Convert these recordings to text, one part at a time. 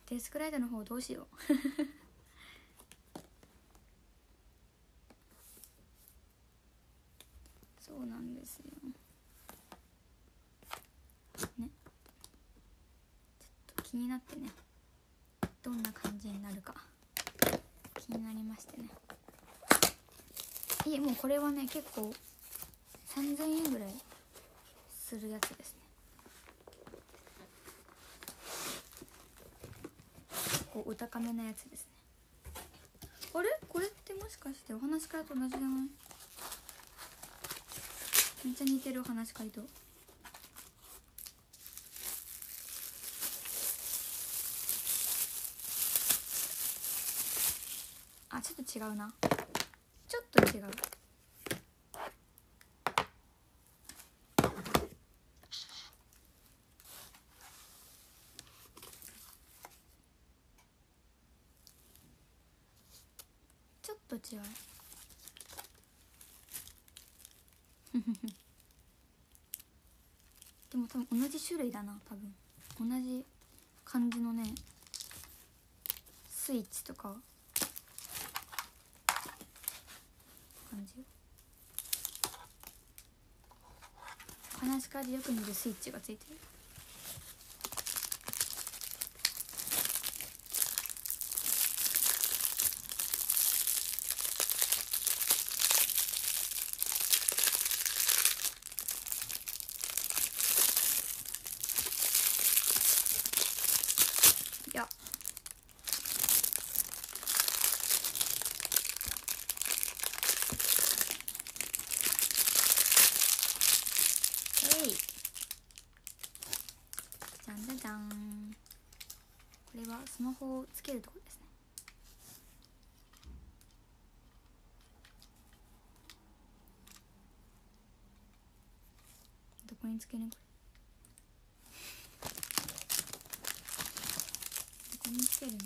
デスクライトの方どうしようそうなんですよね。ちょっと気になってね、どんな感じになるか気になりましてね。もうこれはね結構3000円ぐらいするやつですね。こうお高めなやつですね。あれこれってもしかしてお話し会と同じじゃない？めっちゃ似てるお話し会と。あ、ちょっと違うな。ちょっと違う。ちょっと違うでも多分同じ種類だな。多分同じ感じのねスイッチとか感じ。話し会でよく見るスイッチがついてる。いやじゃんじゃじゃん。これはスマホをつけるところですね。どこにつけるのこれ。どこにつけるの。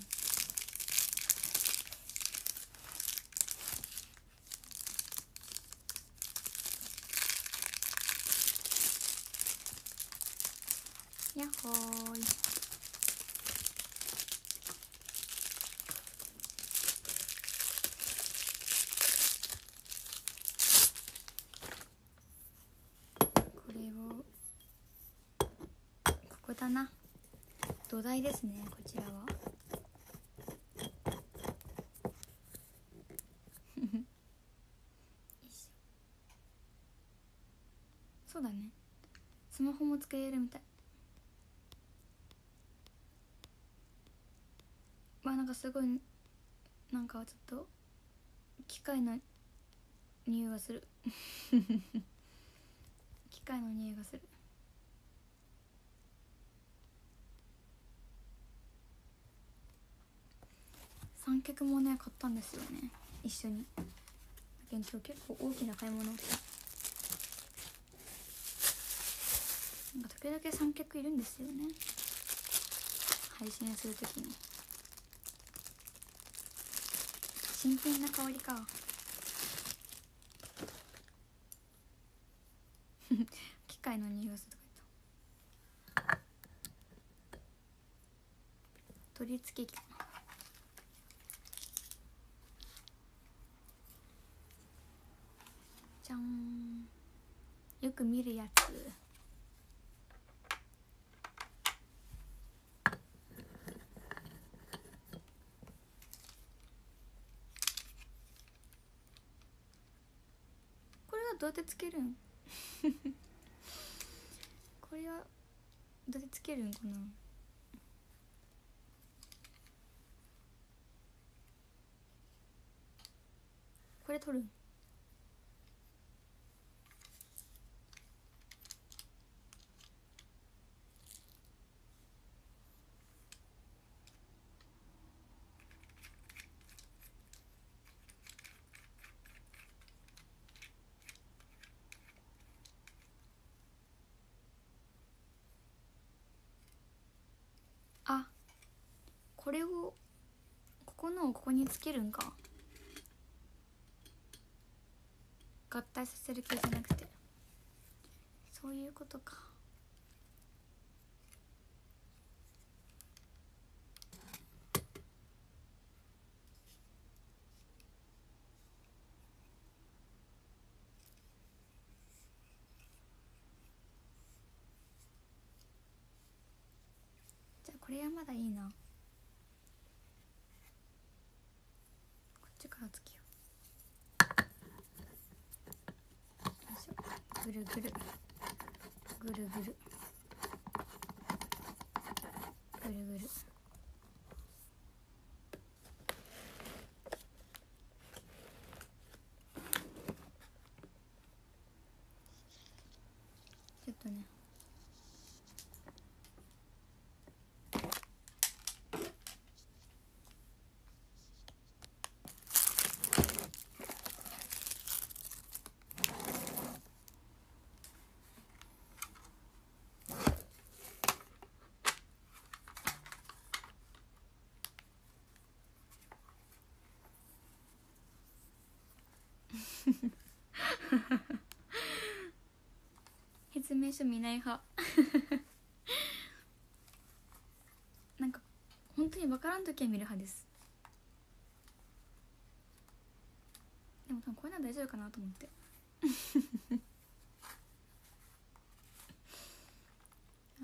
やっほーい。これをここだな。土台ですね、こちらは。そうだね、スマホも使えるみたい。まあなんかすごいなんかちょっと機械の匂いがする機械の匂いがする。三脚もね買ったんですよね、一緒に。今日結構大きな買い物をした。なんか時々三脚いるんですよね、配信するときに。新品な香りか機械の匂いがするとか言った。取り付け機かな。じゃん、よく見るやつ。これはどうやってつけるんこれはどうやってつけるんかな。これ取るん。あ、これをここにつけるんか。合体させる系じゃなくて、そういうことか。 これはまだいいな。こっちからつけよう。よいしょ。ぐるぐるぐるぐるぐるぐる。ちょっとね、説明書見ない派なんか本当に分からん時は見る派です。でも多分これなら大丈夫かなと思ってあ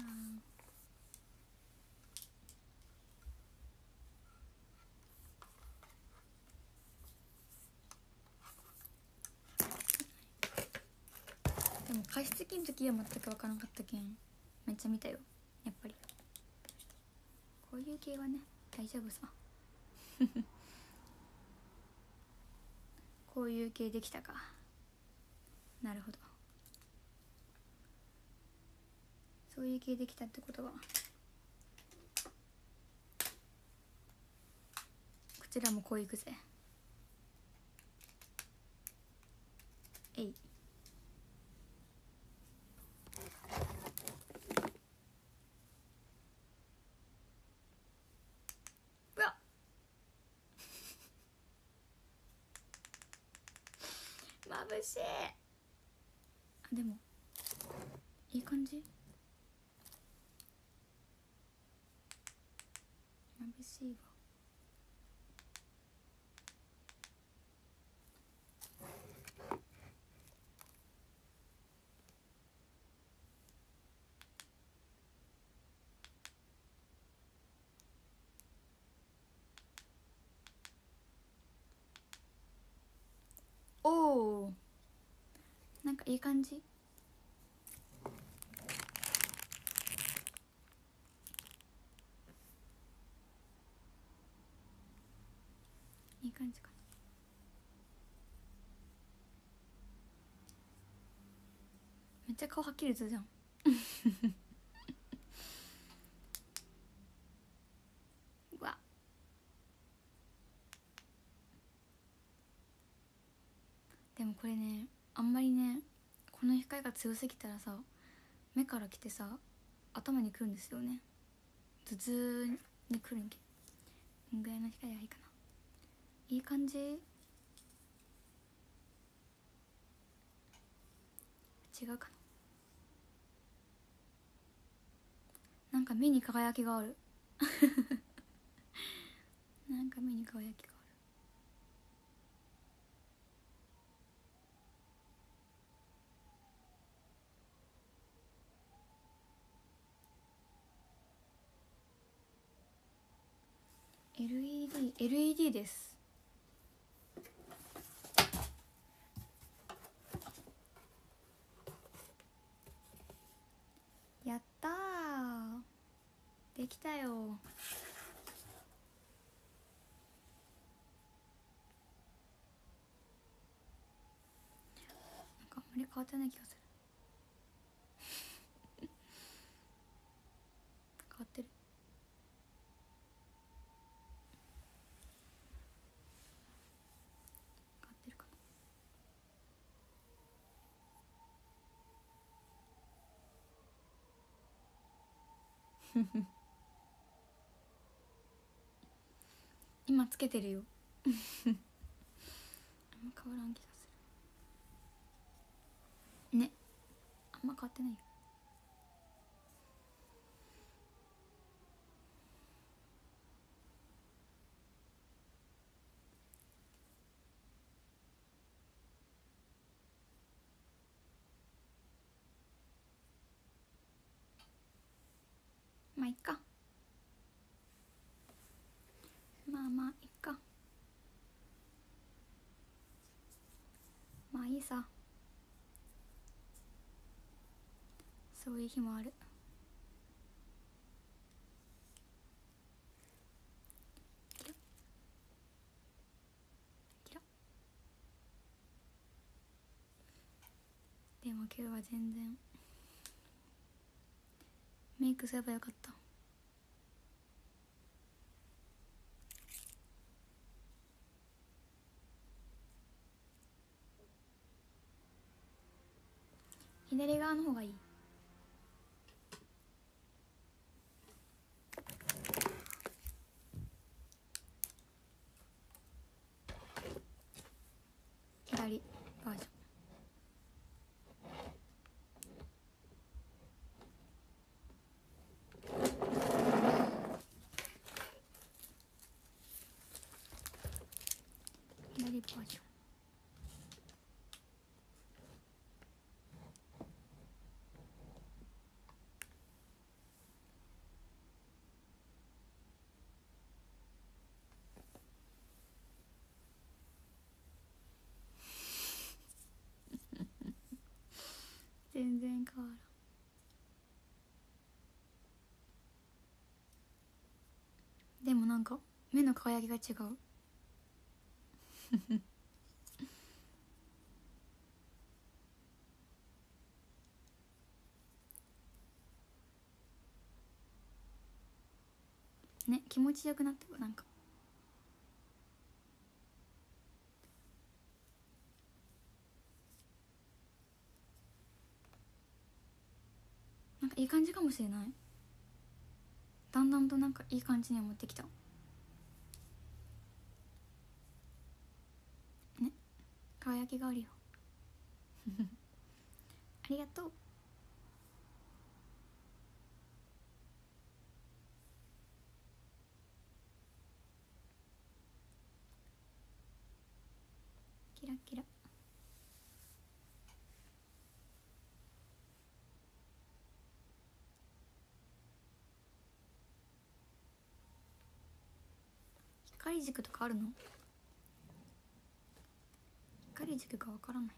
でも加湿器の時は全く分からなかったけんめっちゃ見たよ。やっぱりこういう系はね大丈夫さこういう系できたか。なるほど、そういう系できたってことはこちらもこういくぜ。えい。うわっ眩しい。あ、でもいい感じ。眩しいわ。おお、なんかいい感じ。いい感じかな。めっちゃ顔はっきり映るじゃんうわ、でもこれね、あんまりねこの光が強すぎたらさ目から来てさ頭にくるんですよね。頭痛にくるんけ。こんぐらいの光がいいかな。いい感じ。違うかな。なんか目に輝きがあるなんか目に輝きがある。 LED です。やったー、できたよ。なんかあんまり変わってない気がする変わってる。変わってるかな今つけてるよあんま変わらん気がするね。あんま変わってないよ。まあいっか。 いいさ、そういう日もある。キラキラ。でも今日は全然メイクすればよかった。左側の方がいい。左バージョン。左バージョン。全然変わらん。でもなんか目の輝きが違う。ね、気持ちよくなったよ。なんかいい感じかもしれない。だんだんとなんかいい感じには持ってきたね。輝きがあるよ。ありがとう。キラキラ。光軸とかあるの？光軸がわからない。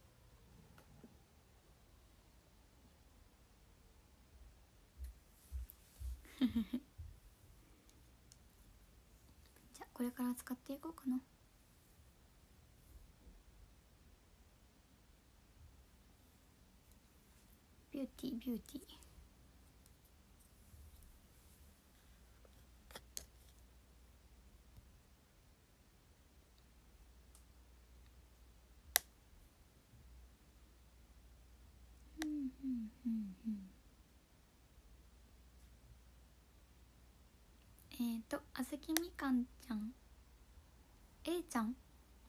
じゃあこれから使っていこうかな。ビューティービューティー。あずきみかんちゃん、A ちゃん、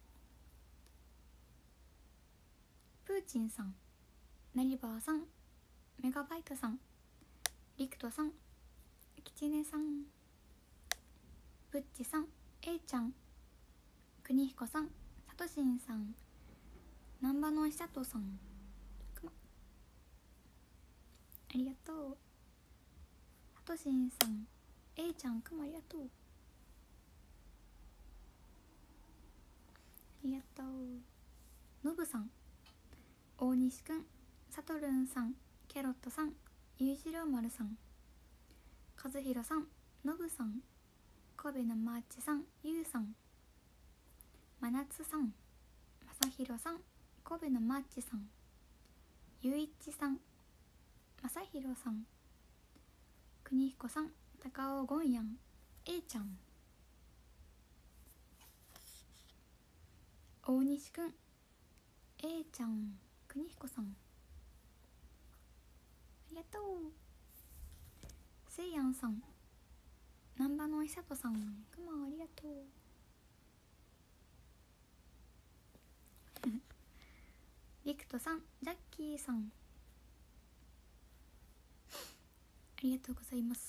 プーチンさん、ナリバーさん、メガバイトさん、リクトさん、キチネさん、ブッチさん、A ちゃん、くにひこさん、さとしんさん、なんばのひさとさん、ありがとう。さとしんさん、A ちゃん、くもありがとう。ありがとう。のぶさん、大西くん、さとるんさん、キャロットさん、ゆうじろうまるさん、かずひろさん、のぶさん、神戸のマーチさん、ゆうさん、まなつさん、まさひろさん、神戸のマーチさん、ゆういちさん、まさひろさん、くにひこさん、たかおごんやん、A ちゃん、大西くん、A ちゃん、くにひこさん、ありがとう。せいやんさん、なんばのいさとさん、くまありがとう。リクトさん、ジャッキーさん、ありがとうございます。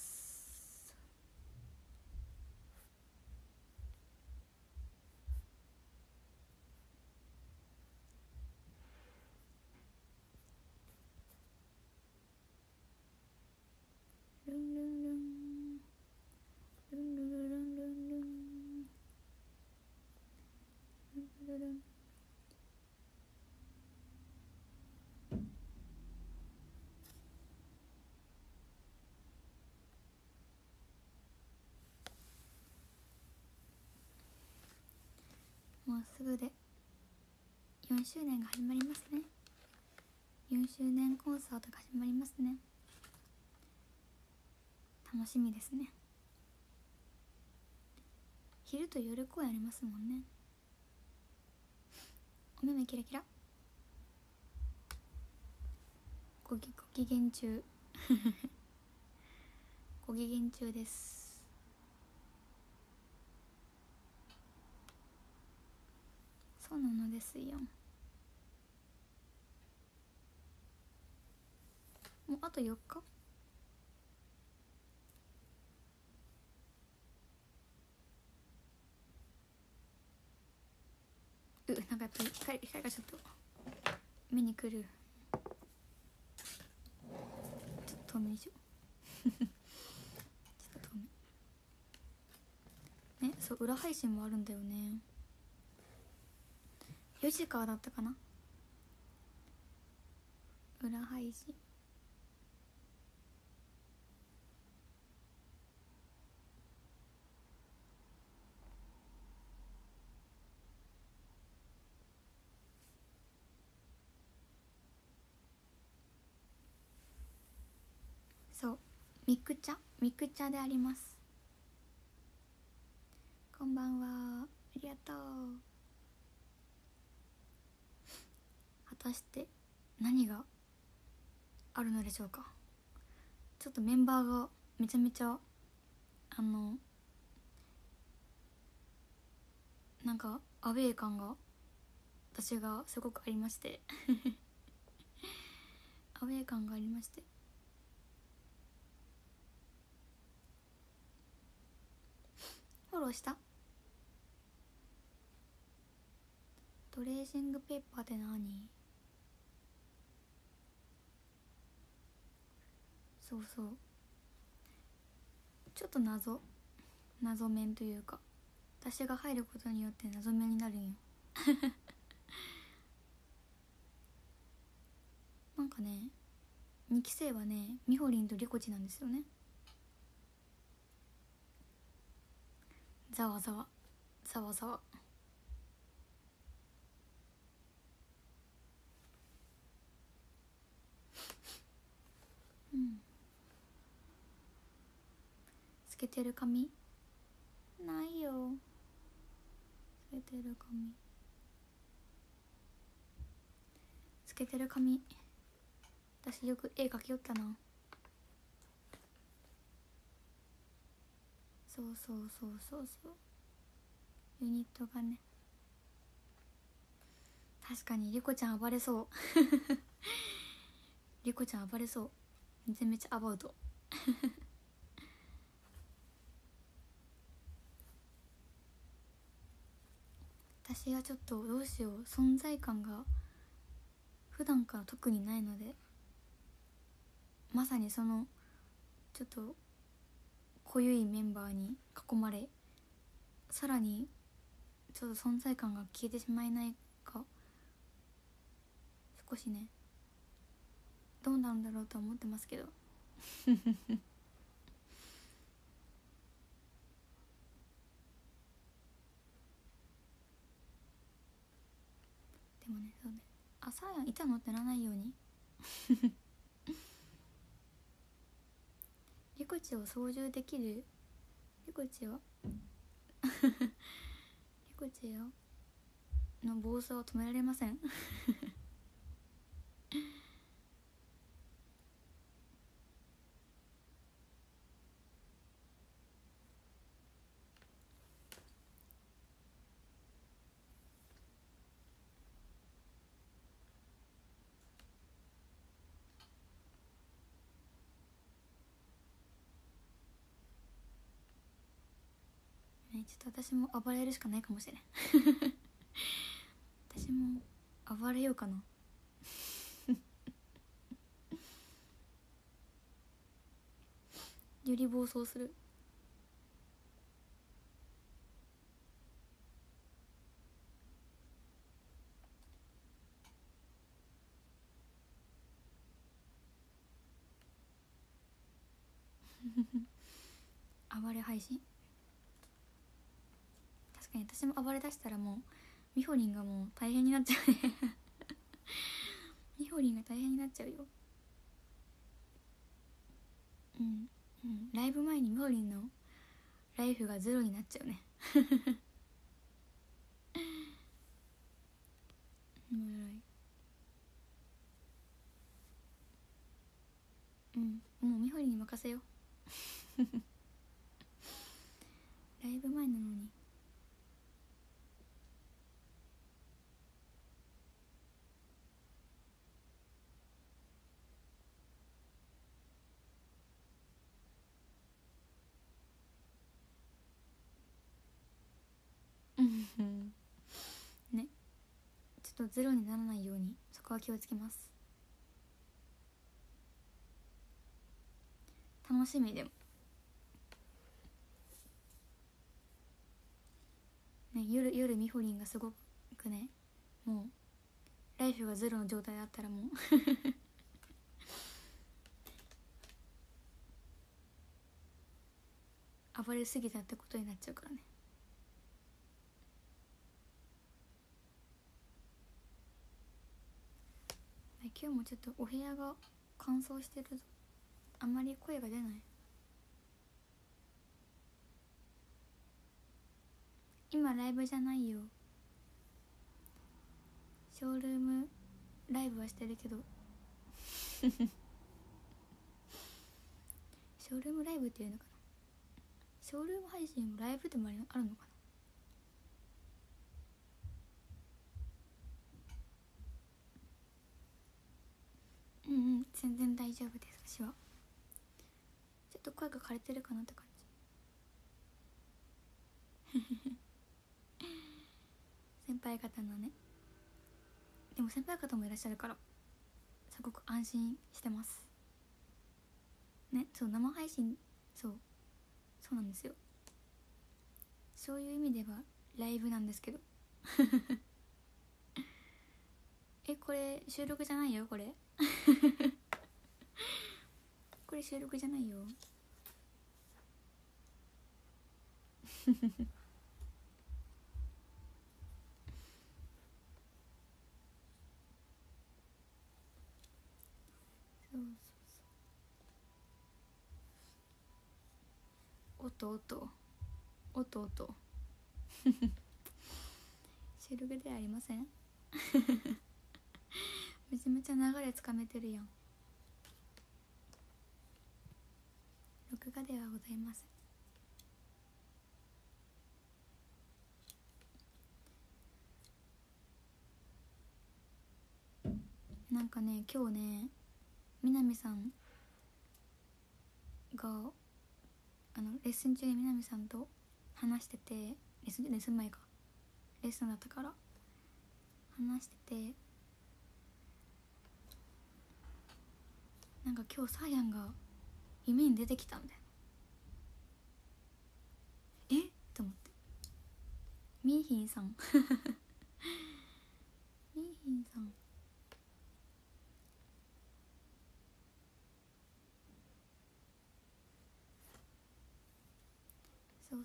ルンルンルンルンルルルンルンルンルンルルン。 うすぐで4周年が始まりますね。4周年コンサートが始まりますね。楽しみですね。昼と夜公演ありますもんね。お目目キラキラご機嫌中ご機嫌中です。そうなのですよ。もうあと4日。なんかやっぱり光がちょっと目にくる。ちょっと遠めにしようちょっと遠めね。そう、裏配信もあるんだよね。4時からだったかな、裏配信。そう、ミクチャであります。こんばんは、ありがとう。果たして何があるのでしょうか。ちょっとメンバーがめちゃめちゃなんかアウェー感が私がすごくありましてアウェー感がありまして、フォローした。トレーシングペーパーって何？そうそう、ちょっと謎面というか、私が入ることによって謎面になるんよなんかね、2期生はね、みほりんとりこちなんですよね。ざわざわざわざわ。透けてる髪ないよ。透けてる髪、透けてる髪、私よく絵描きよったな。そうユニットがね。確かにリコちゃん暴れそうリコちゃん暴れそう、めちゃめちゃアバウト私はちょっとどうしよう、存在感が普段から特にないので、まさにそのちょっと濃ゆいメンバーに囲まれ、さらにちょっと存在感が消えてしまいないか、少しね、どうなんだろうと思ってますけどでもね、そうね、あ、サーヤンいたのってならないようにリコチを操縦できる、リコチをリコチの暴走は止められませんね。ちょっと私も暴れるしかないかもしれん私も暴れようかなより暴走する暴れ配信。確かに私も暴れ出したらもうみほりんがもう大変になっちゃうねみほりんが大変になっちゃうよ。ライブ前にみほりんのライフがゼロになっちゃうねもうみほりんに任せよライブ前なのに。ね、ちょっとゼロにならないようにそこは気をつけます。楽しみ。でもね、夜みほりんがすごくね、もうライフがゼロの状態だったらもう暴れすぎたってことになっちゃうからね。今日もちょっとお部屋が乾燥してるぞ。あんまり声が出ない。今ライブじゃないよ。ショールームライブはしてるけどショールームライブっていうのかな。ショールーム配信もライブでもあるのかな。全然大丈夫です。私はちょっと声が枯れてるかなって感じ先輩方のね。でも先輩方もいらっしゃるからすごく安心してますね。そう生配信、そうなんですよ。そういう意味ではライブなんですけどこれ収録じゃないよ。これこれ収録じゃないよそう音収録ではありませんめちゃめちゃ流れつかめてるやん。録画ではございません。なんかね、今日ね、みなみさんがレッスン中にみなみさんと話してて、レッスン前か、レッスンだったから話してて、なんか今日サーヤンが夢に出てきたみたいな。と思って、ミーヒンさんミーヒンさんそう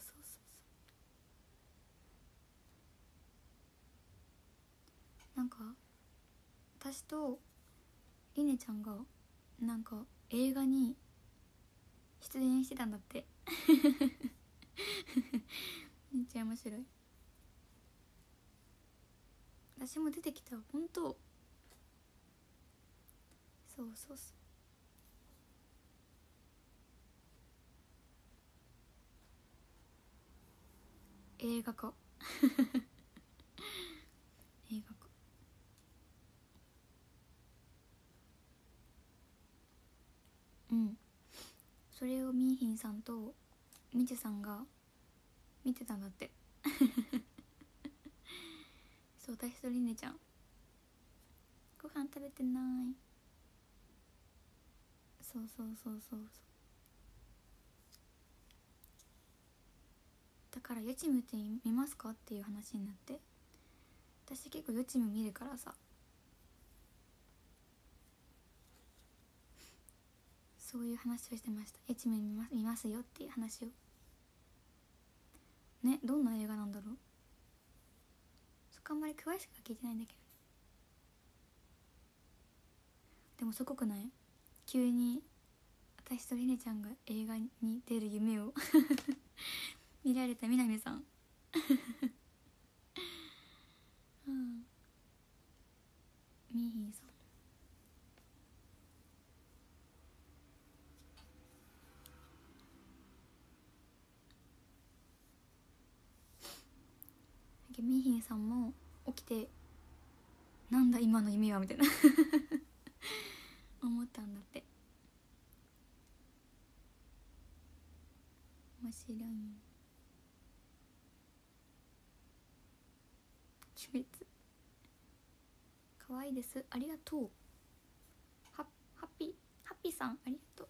なんか私とりねちゃんがなんか映画に出演してたんだってめっちゃ面白い。私も出てきた。本当。そう映画化映画化。それをみーひんさんとみちさんが見てたんだってそう、私とりねちゃんご飯食べてない。そうだから予知夢って見ますかっていう話になって、私結構予知夢見るからさ、そういう話をしてました。予知夢見ますよっていう話をね。どんな映画なんだろう。 あんまり詳しくは聞いてないんだけど、でもすごくない？急に私とりねちゃんが映画に出る夢を見られたみなみさんうん、みーひんさん。みーひんさんも起きて、なんだ今の夢はみたいな思ったんだって。面白い。鬼滅可愛いです、ありがとう。ハッピーさんありがとう。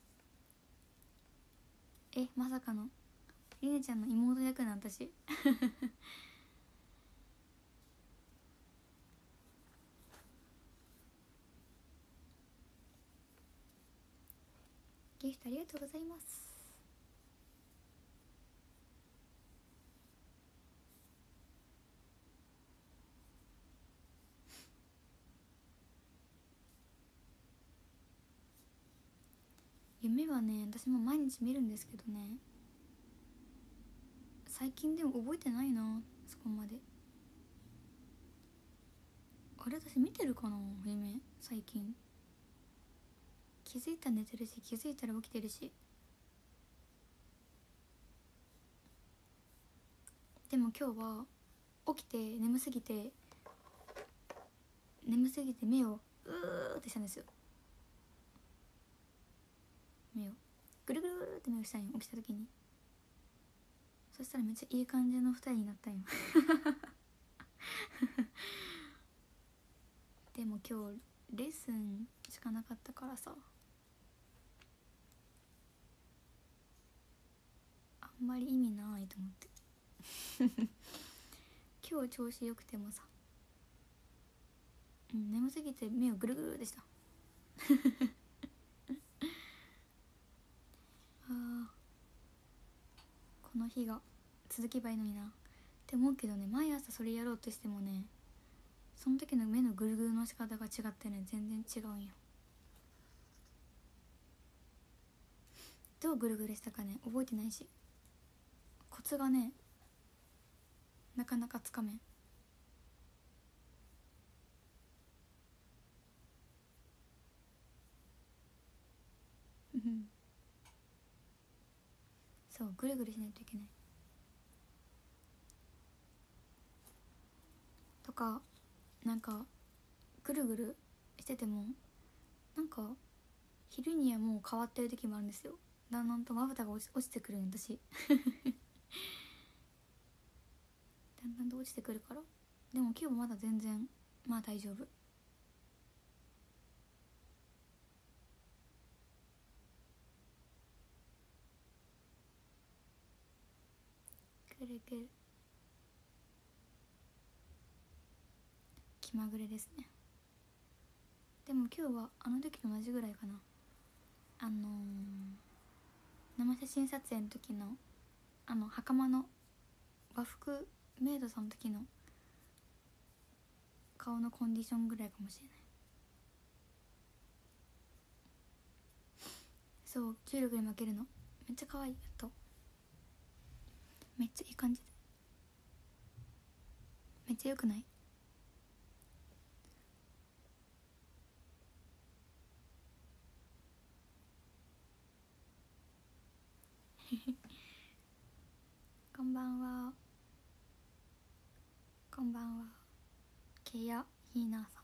まさかのりねちゃんの妹役なん私ギフトありがとうございます。夢はね、私も毎日見るんですけどね、最近でも覚えてないな、そこまで。あれ私見てるかな夢最近。気づいたら寝てるし、気づいたら起きてるし。でも今日は起きて眠すぎて目をうーってしたんですよ。目をぐるぐるぐるって目をしたんよ、起きた時に。そしたらめっちゃいい感じの二人になったんよでも今日レッスンしかなかったからさ、あんまり意味ないと思って今日調子よくてもさ、眠すぎて目をぐるぐるでしたあー、この日が続けばいいのになって思うけどね、毎朝それやろうとしてもね、その時の目のぐるぐるの仕方が違ってね、全然違うんよ。どうぐるぐるしたかね覚えてないし、コツがねなかなかつかめんそう、ぐるぐるしないといけないとか、なんかぐるぐるしててもなんか昼にはもう変わってる時もあるんですよ。だんだんとまぶたが落ちてくるん私だんだんと落ちてくるから。でも今日もまだ全然まあ大丈夫。くるくる気まぐれですね。でも今日はあの時と同じぐらいかな。生写真撮影の時の袴の和服メイドさんの時の顔のコンディションぐらいかもしれない。そう重力に負けるのめっちゃ可愛い。やっとめっちゃいい感じで、めっちゃ良くないこんばんは、こんばんは。ケヤヒーナーさん、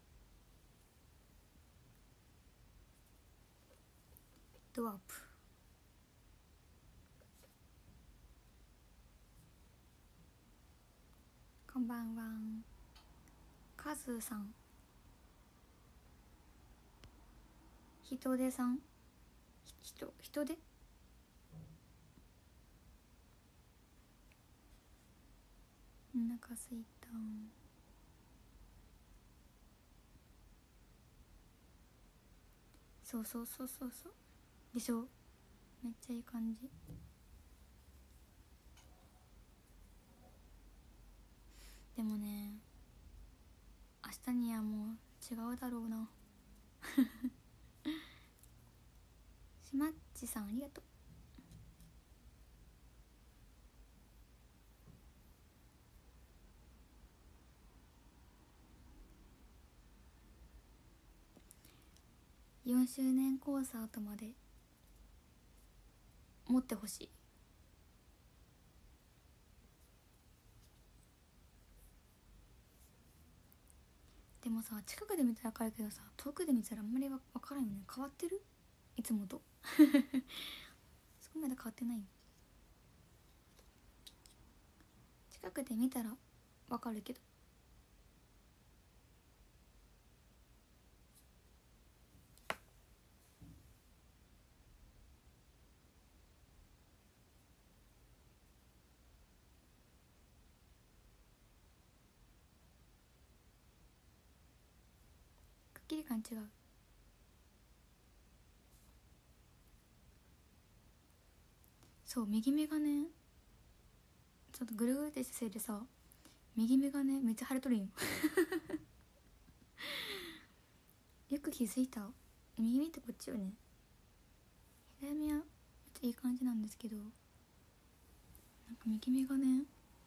ドワープ、こんばんは。カズーさん、ヒトデさん、ヒトデ、お腹すいた。そうそうそうそうそうでしょ、めっちゃいい感じ。 でもね明日にはもう違うだろうなしまっちさんありがとう。4周年コンサートまで持ってほしい。でもさ近くで見たら分かるけどさ遠くで見たらあんまり分からんよね。変わってるいつもとそこまで変わってない。近くで見たら分かるけどくっきり感違う。そう右目がねちょっとぐるぐるってしたせいでさ右目がねめっちゃ腫れとるんよよく気づいた。右目ってこっちよね。左目はめっちゃいい感じなんですけどなんか右目がね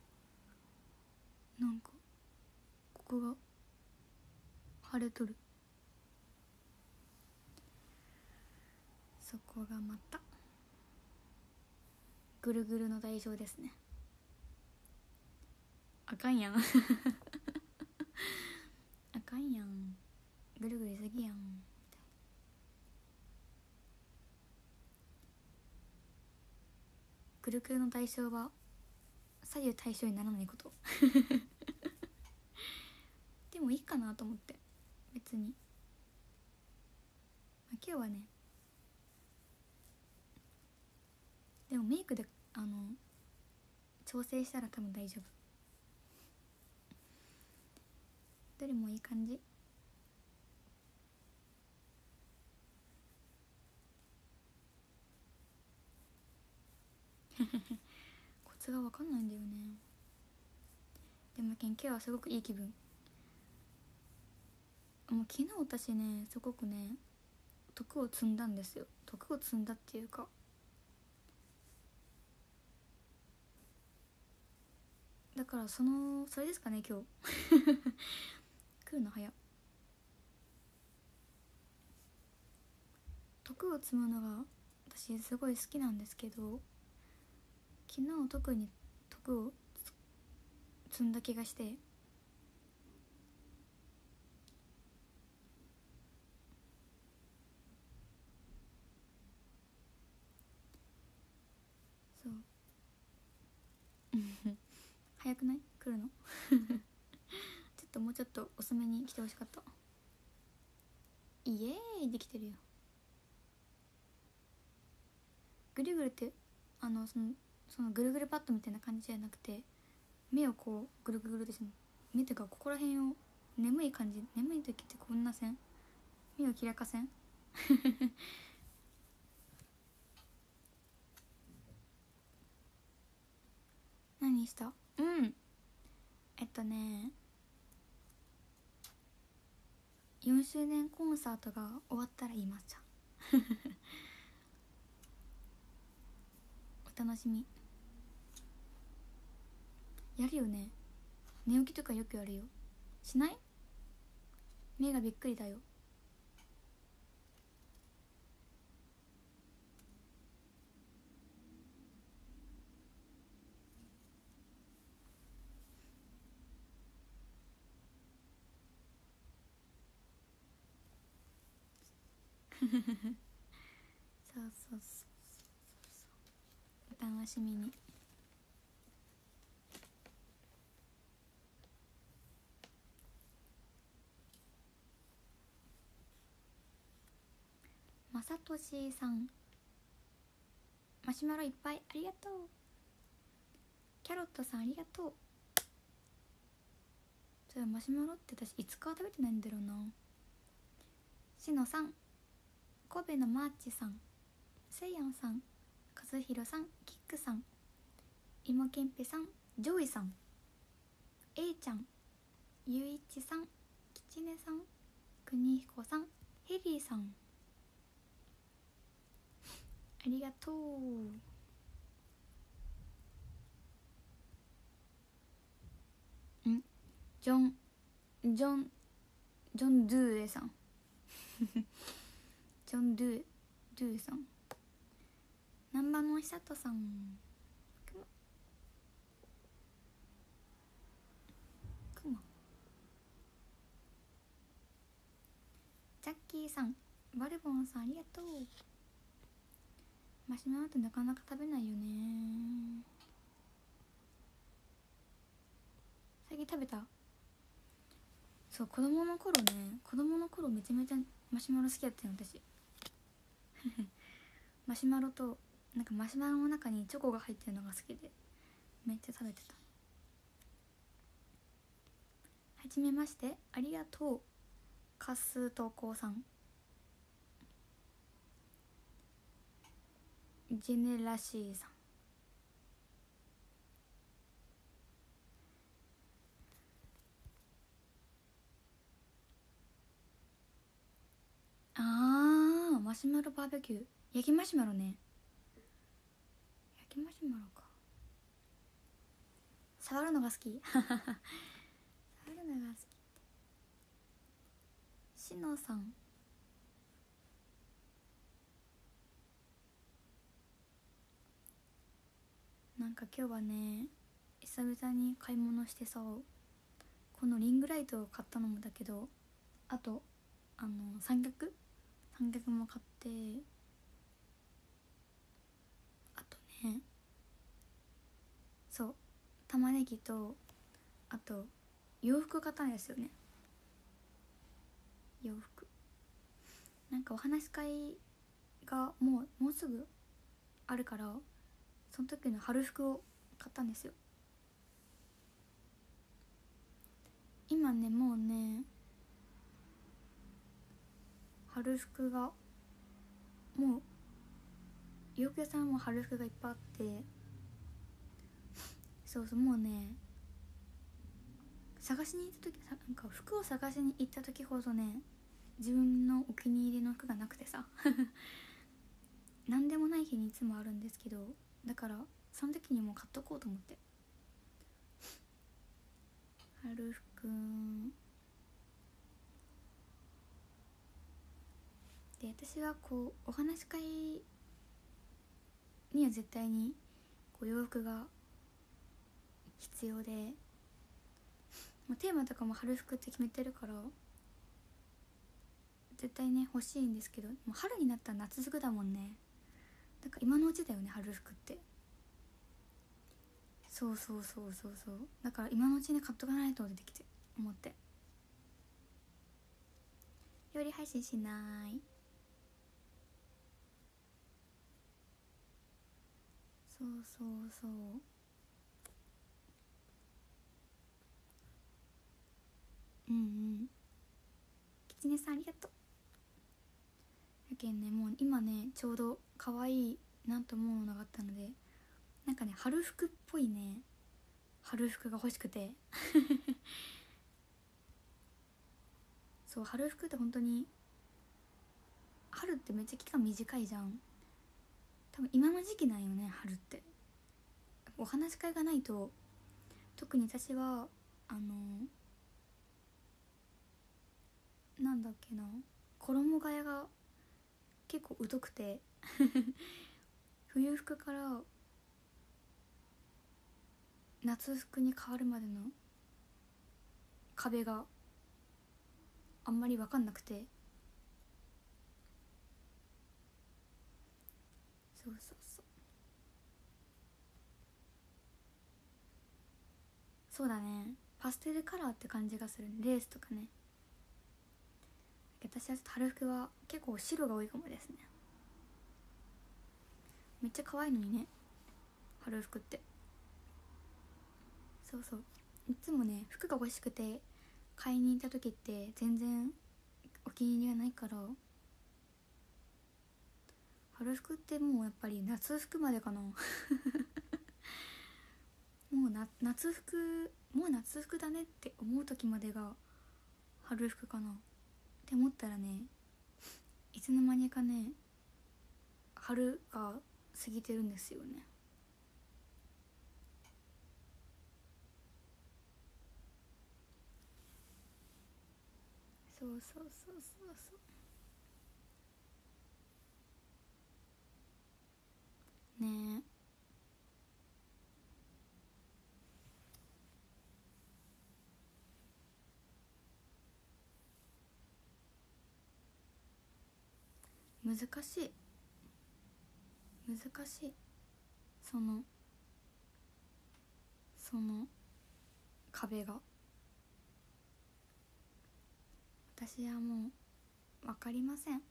なんかここが腫れとる。そこがまたぐるぐるの代償ですね。あかんやんあかんやんぐるぐるすぎやん。ぐるぐるの代償は左右対称にならないことでもいいかなと思って別に、今日はねでもメイクで調整したら多分大丈夫。どれもいい感じコツが分かんないんだよね。でも今日はすごくいい気分。もう昨日私ねすごくね徳を積んだんですよ。徳を積んだっていうかだからそれですかね今日来るの早っ。徳を積むのが私すごい好きなんですけど昨日特に徳を積んだ気がしてそう早くない来るのちょっともうちょっと遅めに来てほしかった。イエーイできてるよ。ぐるぐるってそのぐるぐるパッドみたいな感じじゃなくて目をこうぐるぐるってしても目っていうかここら辺を眠い感じ。眠い時ってこんなせん目を開かせん何したうん4周年コンサートが終わったら言いますじゃんお楽しみ。やるよね。寝起きとかよくやるよ。しない？目がびっくりだよそうそうそうお楽しみに。まさとしさんマシュマロいっぱいありがとう。キャロットさんありがとう。じゃあマシュマロって私いつか食べてないんだろうな。しのさん神戸のマーチさんせいやんさんかずひろさんキックさんいもけんぺさんジョイさん A ちゃん、ゆういちさん、きちねさん、くにひこさん、ヘリーさん、ありがとう。ジョンドゥーエさんジョンドゥーさん、南波のひさとさん、くまジャッキーさん、バルボンさん、ありがとう。マシュマロってなかなか食べないよね。最近食べた？そう、子供の頃めちゃめちゃマシュマロ好きだったよ私マシュマロとなんかマシュマロの中にチョコが入ってるのが好きでめっちゃ食べてた。はじめまして、ありがとう。カス投稿さん、ジェネラシーさん、マシュマロバーベキュー、焼きマシュマロね。焼きマシュマロか。触るのが好き触るのが好き。しのさん、なんか今日はね久々に買い物してさ、このリングライトを買ったのもだけど、あと三脚も買って、あとね、そう玉ねぎと、あと洋服買ったんですよね。洋服なんかお話し会がもうすぐあるから、その時の春服を買ったんですよ。今ねもうね春服がもう洋服屋さんも春服がいっぱいあって、そうもうね探しに行った時、なんか服を探しに行った時ほどね自分のお気に入りの服がなくてさなんでもない日にいつもあるんですけど、だからその時にもう買っとこうと思って春服で、私はこうお話し会には絶対にこう洋服が必要で、もうテーマとかも春服って決めてるから絶対ね欲しいんですけど、もう春になったら夏服だもんね。だから今のうちだよね春服って。そうだから今のうちに買っとかないと出てきて思って。料理配信しない。そうきちねさんありがとう。やけんね、もう今ねちょうど可愛いなと思うのがあったので、なんかね春服っぽいね春服が欲しくてそう春服って本当に春ってめっちゃ期間短いじゃん。多分今の時期なんよね春って。お話し会がないと、特に私はなんだっけな、衣替えが結構疎くて冬服から夏服に変わるまでの壁があんまり分かんなくて、そうそうだね、パステルカラーって感じがする、レースとかね。私は春服は結構白が多いかもですね。めっちゃ可愛いのにね春服って。そういつもね服が欲しくて買いに行った時って全然お気に入りがないから、春服ってもうやっぱり夏服までかなもう夏服だねって思う時までが春服かなって思ったらね、いつの間にかね春が過ぎてるんですよね。そうそうそうそうそうねえ、難しい難しい。その壁が、私はもう分かりません。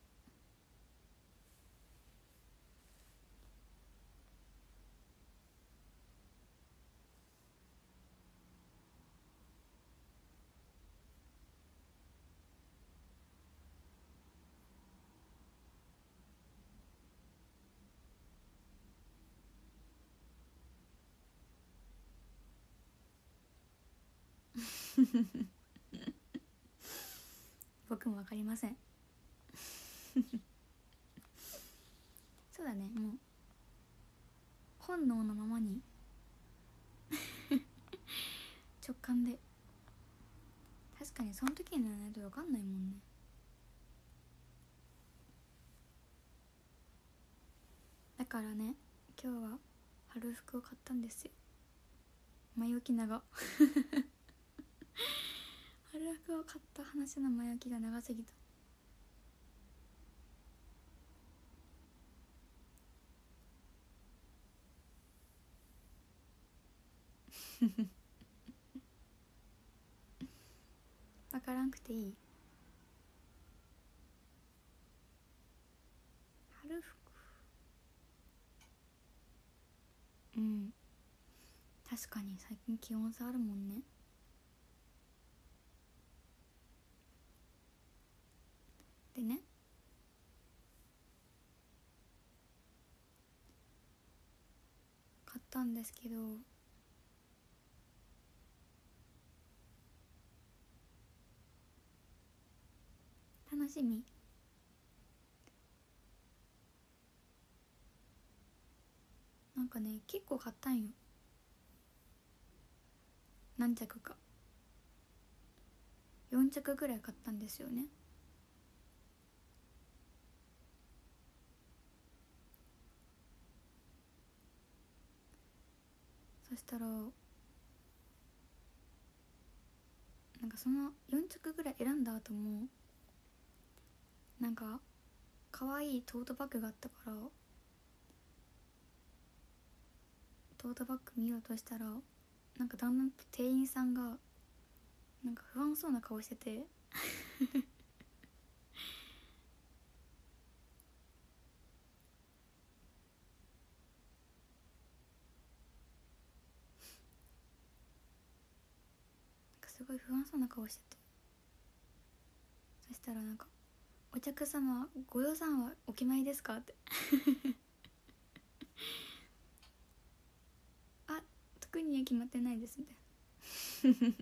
僕も分かりません。そうだね、もう本能のままに直感で。確かにその時にならないと分かんないもんね。だからね、今日は春服を買ったんですよ。前置き長春服を買った話の前置きが長すぎた。分からんくていい。春服、うん、確かに最近気温差あるもんね。でね、買ったんですけど、楽しみ。なんかね結構買ったんよ、何着か4着ぐらい買ったんですよね。そしたらなんかその4着ぐらい選んだ後もなんか可愛いトートバッグがあったから、トートバッグ見ようとしたらなんかだんだんと店員さんがなんか不安そうな顔しててなんかすごい不安そうな顔してて、そしたらなんか「お客様ご予算はお決まりですか?」ってあ、特には決まってないですみたいな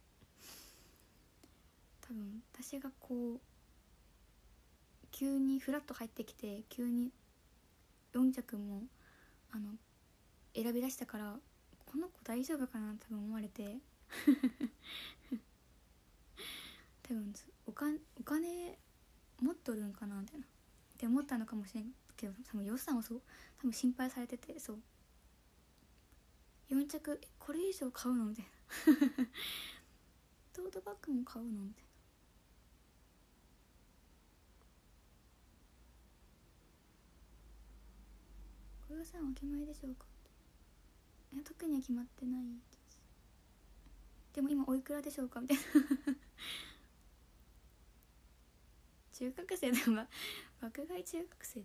多分私がこう急にフラッと入ってきて急に4着も選び出したから、この子大丈夫かな多分思われて多分お金持っとるんかなみたいなって思ったのかもしれんけど、多分予算を多分心配されてて、そう4着これ以上買うのみたいなトートバッグも買うのみたいな。ご予算はお決まりでしょうか。特には決まってないです。でも今おいくらでしょうかみたいな中学生でも爆買い中学生って。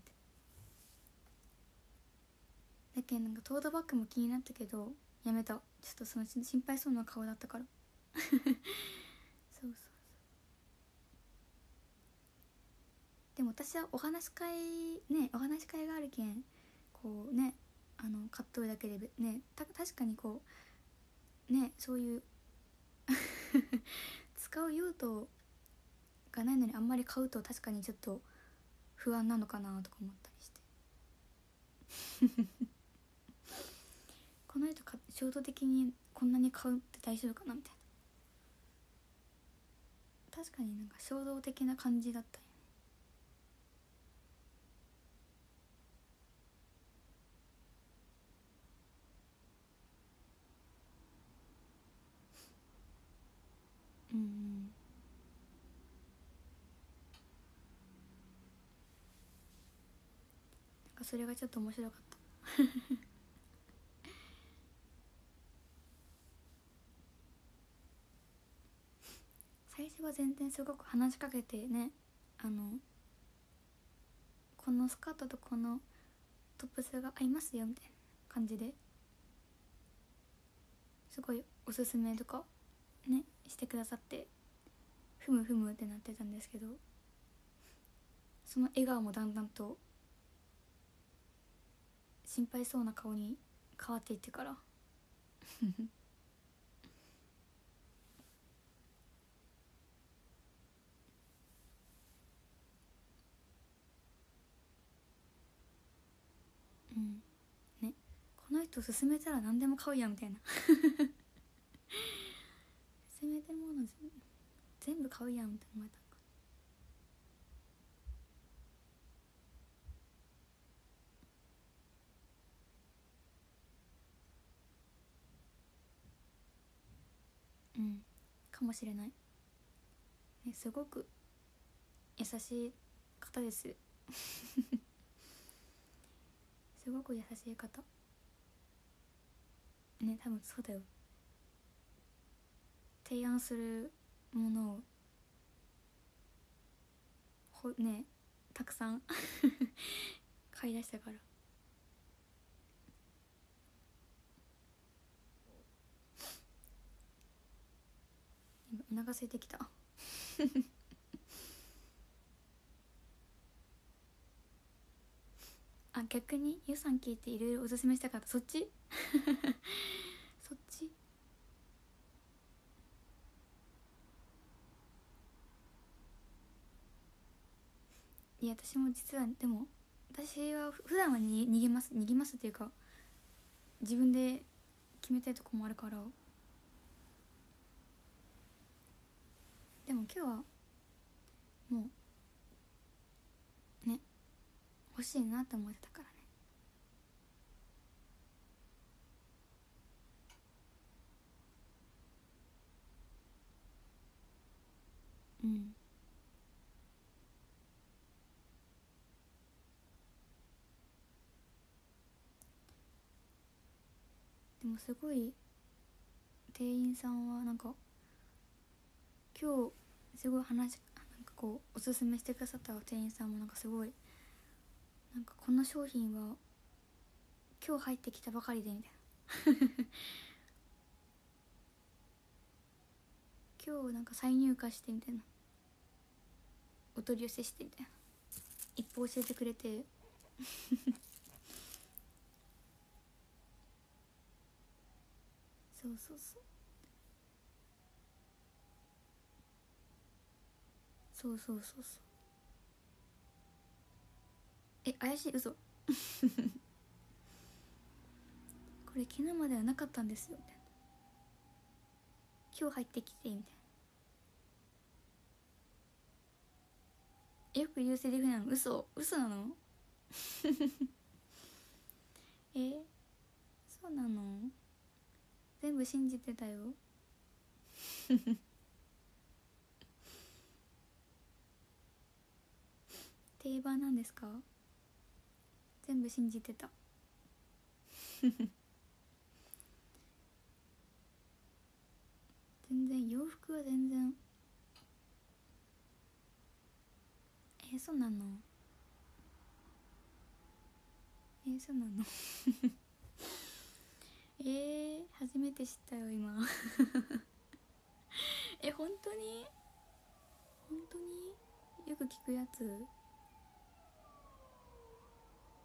だけどなんかトートバッグも気になったけどやめた。ちょっとその心配そうな顔だったからそうそう。でも私はお話し会があるけんこうね買っとるだけでね確かにこね、そういう使う用途がないのにあんまり買うと確かにちょっと不安なのかなとか思ったりしてこの人衝動的にこんなに買うって大丈夫かなみたいな。確かになんか衝動的な感じだったよね。うんうん、なんかそれがちょっと面白かった最初は全然すごく話しかけてね、このスカートとこのトップスが合いますよみたいな感じですごいおすすめとかねしてくださって、ふむふむってなってたんですけど、その笑顔もだんだんと心配そうな顔に変わっていってからうんね、この人勧めたら何でも買うやんみたいな勧めてるもの全部買うやんって思えた。うんかもしれない、ね、すごく優しい方ですすごく優しい方ね、多分そうだよ。提案するものをねたくさん買い出したから。今お腹空いてきたあ、逆にゆさん聞いていろいろおすすめしたかった。そっちそっち。いや私も実はでも私は普段は逃げますっていうか自分で決めたいとこもあるから。でも今日はもうね欲しいなって思ってたからね。うん、でもすごい店員さんはなんか今日すごいなんかこうおすすめしてくださった店員さんもなんかすごいなんかこの商品は今日入ってきたばかりでみたいな今日なんか再入荷してみたいな、お取り寄せしてみたいな一歩教えてくれてそうそうそうそうそうそうそう。怪しい嘘これ昨日まではなかったんですよみたいな、今日入ってきてみたいな、よく言うセリフなの。嘘なのそうなの、全部信じてたよ定番なんですか？全部信じてた全然洋服は全然。そうなの？そうなの初めて知ったよ今本当に本当によく聞くやつ。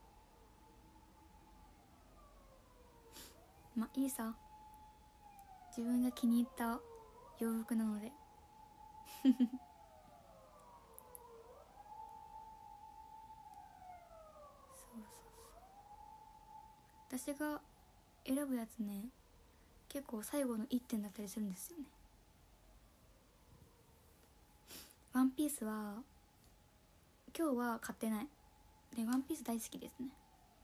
まあいいさ、 自分が気に入った洋服なのでそうそうそう、私が選ぶやつね結構最後の1点だったりするんですよね。ワンピースは今日は買ってないで、ワンピース大好きですね。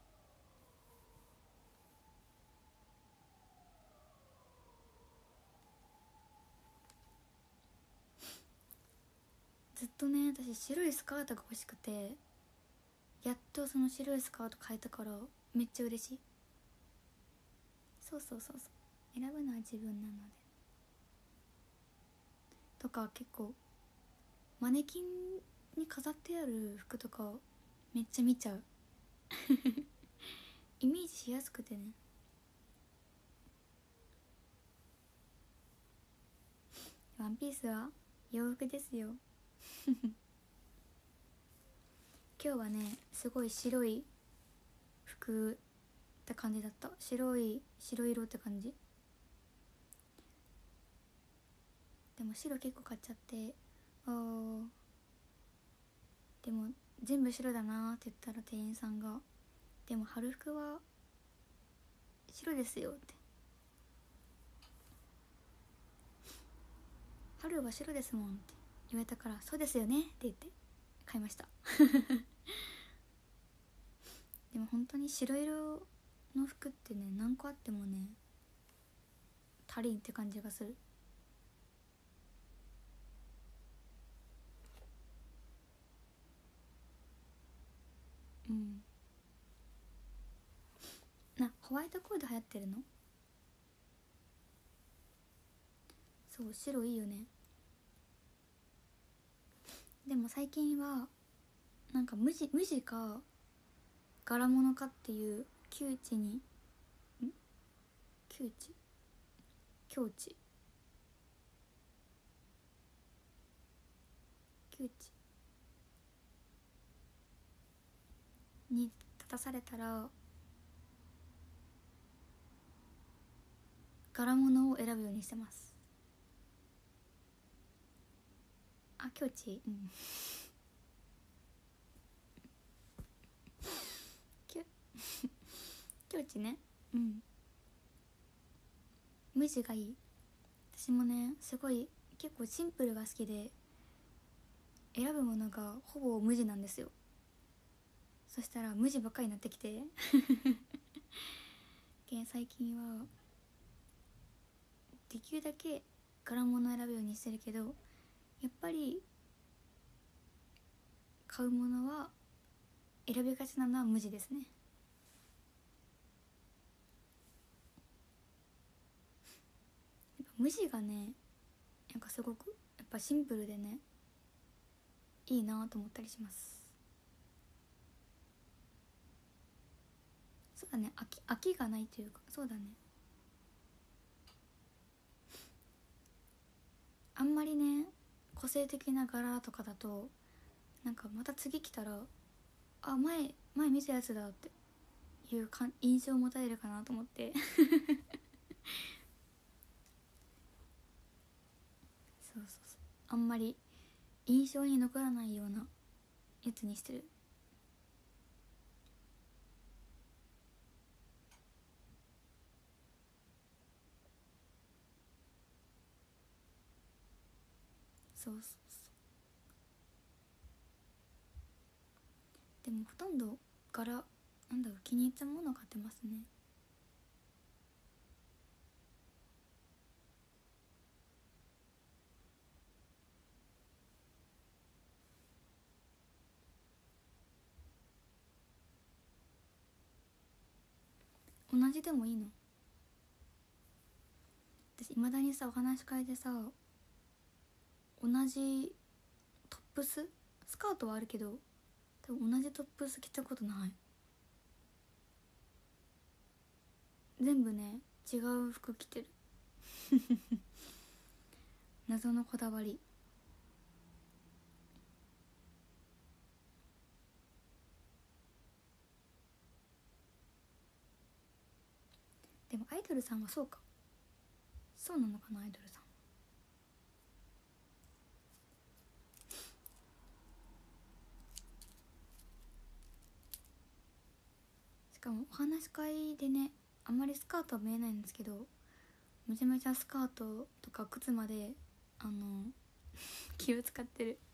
ずっとね私白いスカートが欲しくて、やっとその白いスカート買えたからめっちゃ嬉しい。そうそうそうそう、選ぶのは自分なので。とか結構マネキンに飾ってある服とかめっちゃ見ちゃうイメージしやすくてね。ワンピースは洋服ですよ今日はねすごい白い服って感じだった。白色って感じ。でも白結構買っちゃって、でも全部白だなって言ったら店員さんがでも春服は白ですよって、春は白ですもんって言われたから、そうですよねって言って買いましたでも本当に白色の服ってね何個あってもね足りんって感じがする。うん。ホワイトコーデ流行ってるの？そう、白いいよね。でも最近はなんか無地か柄物かっていう窮地に窮地境地窮地に立たされたら柄物を選ぶようにしてます。あ、境地、うん境地ね。うん、無地がいい。私もねすごい結構シンプルが好きで選ぶものがほぼ無地なんですよ。そしたら無地ばっかりになってきて最近はできるだけ柄物選ぶようにしてるけど、やっぱり買うものは選びがちなのは無地ですね。やっぱ無地がねなんかすごくやっぱシンプルでねいいなと思ったりします。そうだね、飽きがないというか、そうだね。あんまりね個性的な柄とかだとなんかまた次来たら前見たやつだっていう印象を持たれるかなと思ってそうそうそう、あんまり印象に残らないようなやつにしてる。そうそうそう、でもほとんど柄なんだろう、気に入ったものを買ってますね。同じでもいいの？私いまだにさお話し会でさ同じトップスカートはあるけど多分同じトップス着たことない。全部ね違う服着てる謎のこだわり。でもアイドルさんはそうか、 そうなのかな、アイドルさん。しかもお話し会でね、あんまりスカートは見えないんですけど、めちゃめちゃスカートとか靴まで気を使ってる。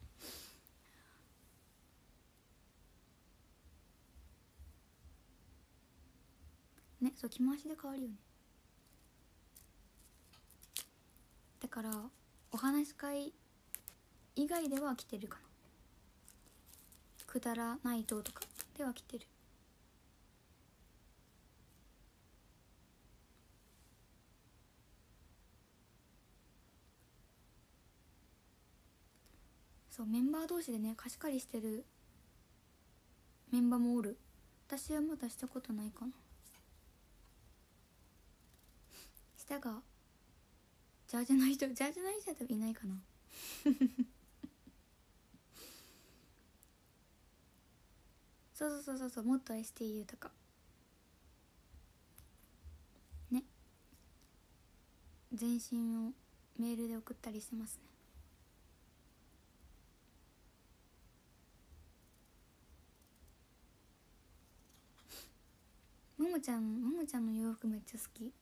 ね、そう、着回しで変わるよね。だからお話し会以外では着てるかな。くだらないとかでは着てる。そう、メンバー同士でね、貸し借りしてるメンバーもおる。私はまだしたことないかな。下がジャージの人は多分いないかな。そうもっと STU とかね、全身をメールで送ったりしてますね。ももちゃんの洋服めっちゃ好き。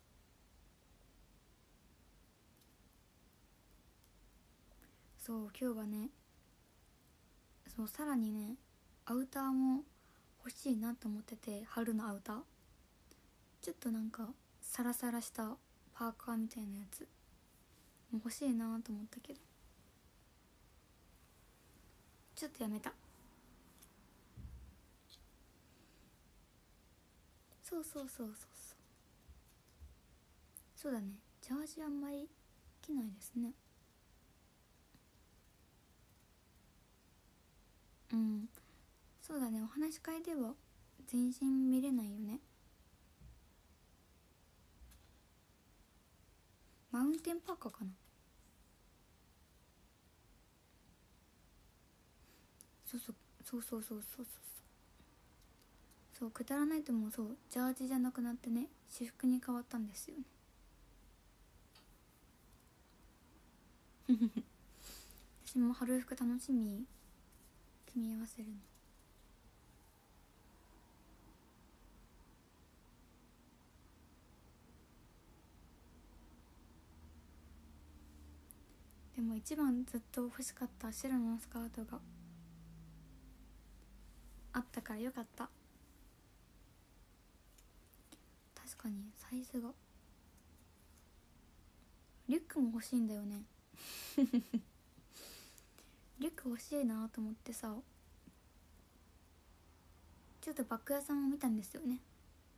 そう、今日はね、そう、さらにね、アウターも欲しいなと思ってて、春のアウター、ちょっとなんかサラサラしたパーカーみたいなやつも欲しいなと思ったけど、ちょっとやめた。そうだね、ジャージあんまり着ないですね。うん、そうだね、お話し会では全身見れないよね。マウンテンパーカーかな。そうそう、くだらないとも、そう、ジャージじゃなくなってね、私服に変わったんですよね。私も春服楽しみ、組み合わせるの。でも一番ずっと欲しかった白のスカートがあったからよかった。確かにサイズが、リュックも欲しいんだよね。リュック欲しいなと思ってさ、ちょっとバッグ屋さんを見たんですよね。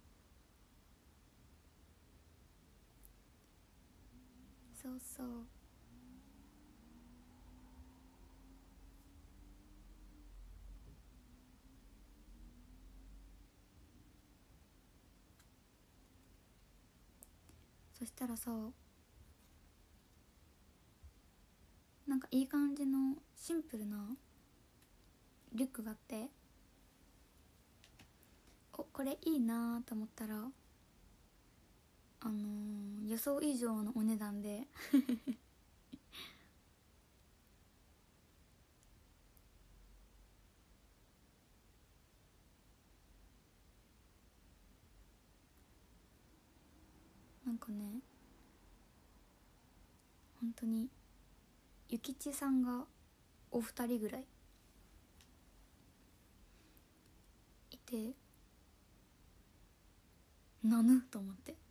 そうそしたらさ、なんかいい感じのシンプルなリュックがあって、これいいなと思ったら、予想以上のお値段でなんかね、本当にゆきちさんがお二人ぐらいいて、なぬと思って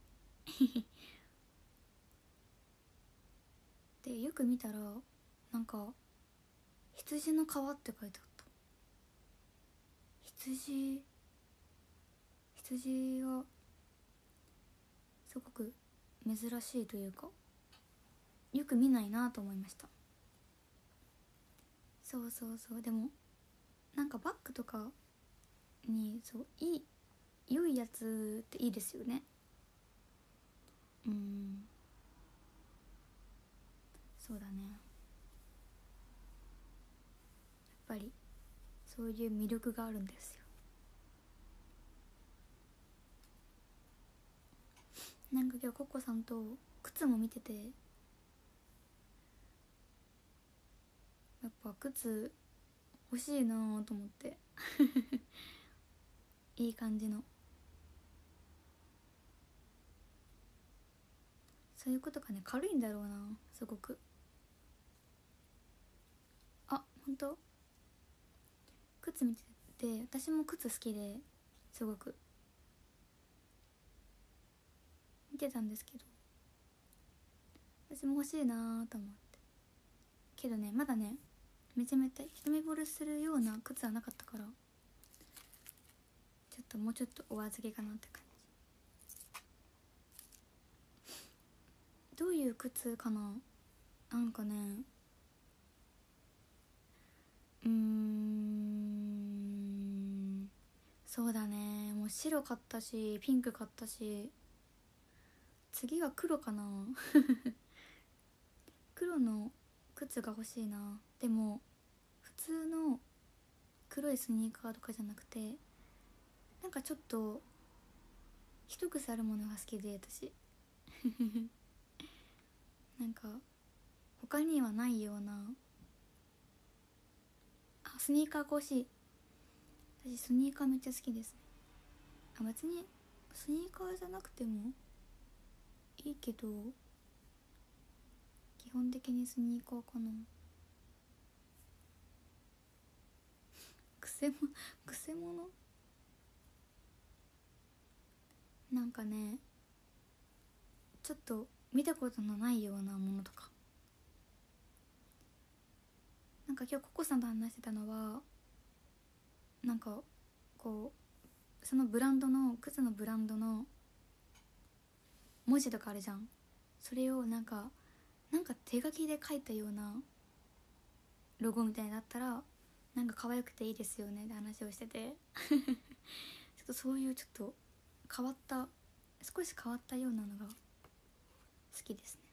で、よく見たらなんか羊の皮って書いてあった。羊がすごく珍しいというか、よく見ないなと思いました。そうでもなんかバッグとかに、そう、良いやつっていいですよね。そうだね、やっぱりそういう魅力があるんですよ。 なんか今日ココさんと靴も見てて、やっぱ靴欲しいなと思っていい感じの、そういうことかね。軽いんだろうな、すごく。あ、本当？靴見てて、私も靴好きですごく見てたんですけど、私も欲しいなと思って。けどね、まだね、めちゃめちゃ一目惚れするような靴はなかったから、ちょっともうちょっとお預けかなって感じ。どういう靴かな。なんかね、そうだね、もう白買ったしピンク買ったし、次は黒かな黒の靴が欲しいな。でも普通の黒いスニーカーとかじゃなくて、なんかちょっと一癖あるものが好きで私なんか他にはないような。あ、スニーカー欲しい。私スニーカーめっちゃ好きですね。あ、別にスニーカーじゃなくてもいいけど、基本的にスニーカーかな。くせ者。なんかね、ちょっと見たことのないようなものとか。なんか今日ココさんと話してたのは、なんかこうそのブランドの靴のブランドの文字とかあるじゃん。それをなんか手書きで書いたようなロゴみたいだったら、なんか可愛くていいですよねって話をしててちょっとそういうちょっと変わった、少し変わったようなのが好きですね。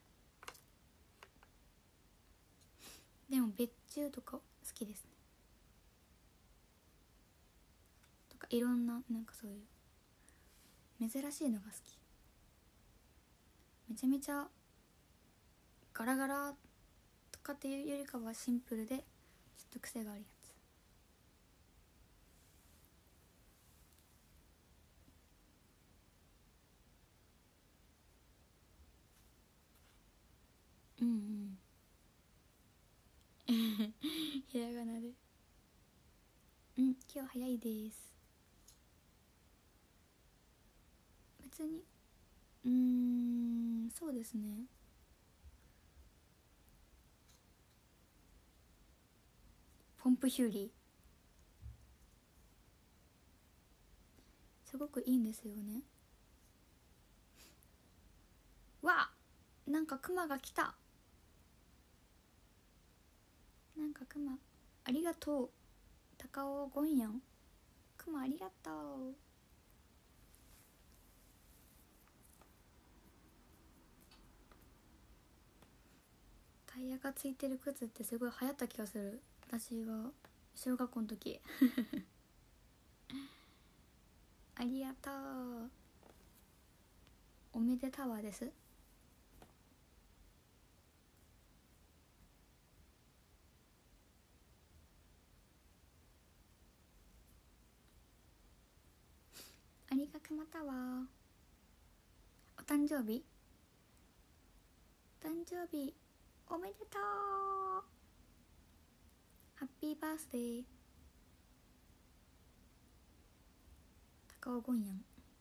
でも別注とか好きですね。とかいろんな、なんかそういう珍しいのが好き。めちゃめちゃガラガラとかっていうよりかはシンプルでちょっと癖があるやつ。うんうん。ひらがなで。うん、今日早いです。別にそうですね。ポンプヒューリーすごくいいんですよね。わあ、なんかクマが来た。なんかクマ、ありがとう。高尾ゴンヤン、クマありがとう。タイヤがついてる靴ってすごい流行った気がする、私が小学校の時ありがとう。おめでタワーです。ありがくまタワー。お誕生日おめでとう。ハッピーバースデー高尾ゴンヤン。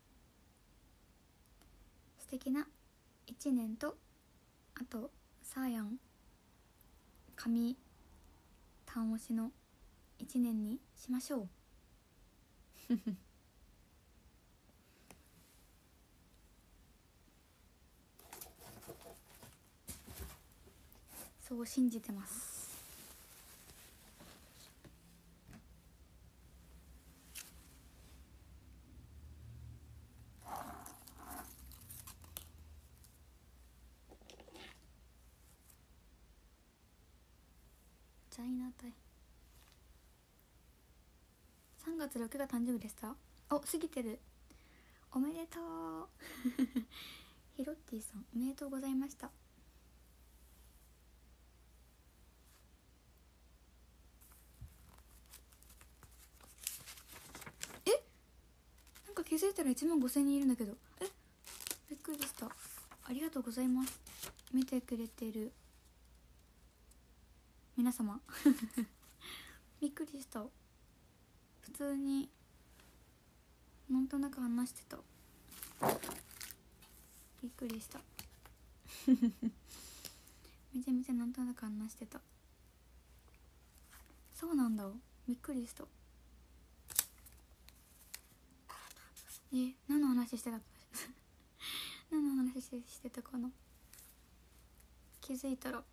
素敵な一年と、あとサーヤン神単押しの一年にしましょうそう信じてます。チャイナタイ3月6が誕生日でした。お、過ぎてる。おめでとうロッティさんおめでとうございました。なんか気づいたら1万5,000人いるんだけど、びっくりした。ありがとうございます。見てくれてる皆様びっくりした。普通になんとなく話してた。びっくりしためちゃめちゃなんとなく話してた。そうなんだ、びっくりした。何の話してた何の話してたかな。気づいたら